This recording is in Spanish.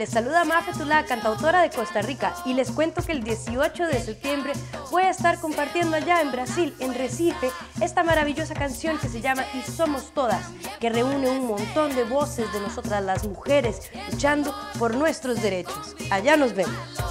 Les saluda Mafe Tulá, cantautora de Costa Rica, y les cuento que el 18 de septiembre voy a estar compartiendo allá en Brasil, en Recife, esta maravillosa canción que se llama Y Somos Todas, que reúne un montón de voces de nosotras las mujeres luchando por nuestros derechos. Allá nos vemos.